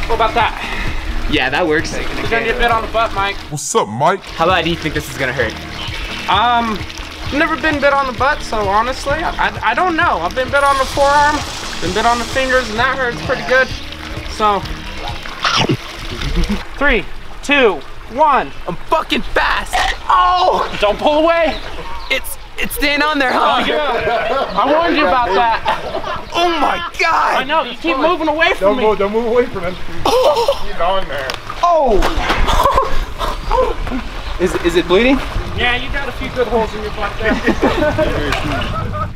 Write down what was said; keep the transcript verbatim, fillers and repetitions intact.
What about that? Yeah, that works. You're gonna get bit on the butt, Mike. What's up, Mike? How bad do you think this is gonna hurt? Um, never been bit on the butt, so honestly, I, I, I don't know. I've been bit on the forearm, been bit on the fingers, and that hurts pretty good. So, three, two, one. I'm fucking fast. Oh! Don't pull away. It's it's staying on there, huh? Oh, yeah. I warned you about that. Oh my god! I know, you keep moving away from Don't me. move, don't move away from him. Keep on there. Oh! is is it bleeding? Yeah, you got a few good holes in your butt there.